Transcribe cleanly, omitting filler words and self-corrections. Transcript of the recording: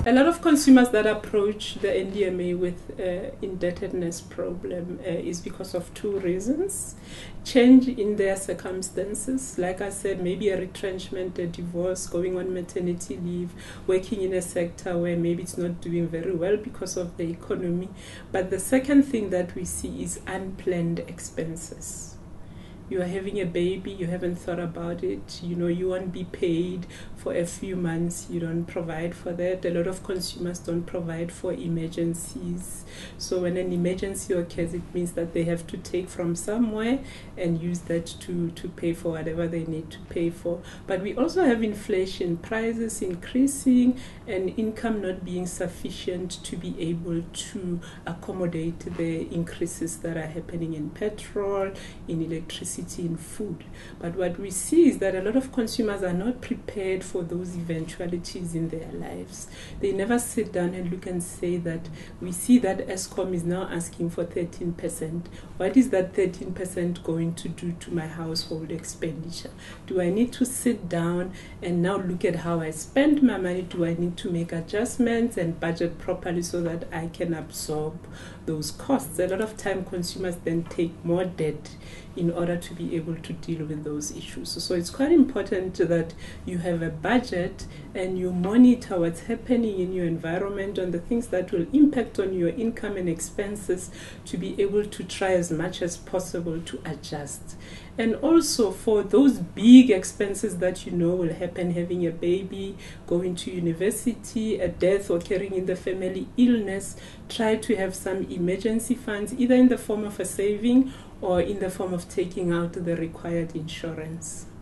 A lot of consumers that approach the NDMA with indebtedness problem is because of two reasons. Change in their circumstances, like I said, maybe a retrenchment, a divorce, going on maternity leave, working in a sector where maybe it's not doing very well because of the economy. But the second thing that we see is unplanned expenses. You are having a baby, you haven't thought about it, you know, you won't be paid for a few months, you don't provide for that. A lot of consumers don't provide for emergencies. So when an emergency occurs, it means that they have to take from somewhere and use that to pay for whatever they need to pay for. But we also have inflation, prices increasing and income not being sufficient to be able to accommodate the increases that are happening in petrol, in electricity, in food. But what we see is that a lot of consumers are not prepared for those eventualities in their lives. They never sit down and look and say that we see that Eskom is now asking for 13%. What is that 13% going to do to my household expenditure? Do I need to sit down and now look at how I spend my money? Do I need to make adjustments and budget properly so that I can absorb those costs? A lot of time consumers then take more debt in order to be able to deal with those issues. So it's quite important that you have a budget and you monitor what's happening in your environment on the things that will impact on your income and expenses to be able to try as much as possible to adjust. And also for those big expenses that you know will happen, having a baby, going to university, a death occurring in the family, illness, try to have some emergency funds, either in the form of a saving or in the form of taking out the required insurance.